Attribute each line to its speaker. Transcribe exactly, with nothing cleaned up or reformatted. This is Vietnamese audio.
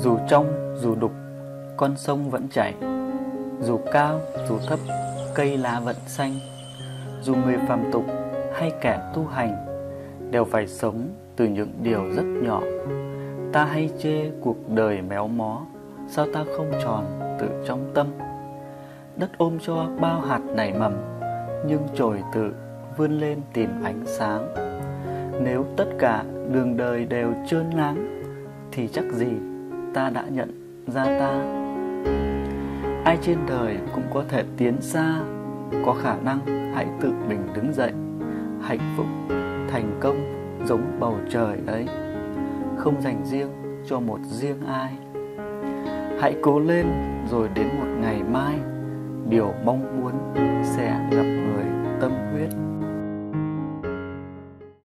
Speaker 1: Dù trong dù đục, con sông vẫn chảy. Dù cao dù thấp, cây lá vẫn xanh. Dù người phàm tục hay kẻ tu hành đều phải sống từ những điều rất nhỏ. Ta hay chê cuộc đời méo mó, sao ta không tròn từ trong tâm. Đất ôm cho bao hạt nảy mầm, nhưng chồi tự vươn lên tìm ánh sáng. Nếu tất cả đường đời đều trơn láng, thì chắc gì ta đã nhận ra ta. Ai trên đời cũng có thể tiến xa, có khả năng hãy tự mình đứng dậy. Hạnh phúc, thành công giống bầu trời ấy, không dành riêng cho một riêng ai. Hãy cố lên rồi đến một ngày mai, điều mong muốn sẽ gặp người tâm huyết.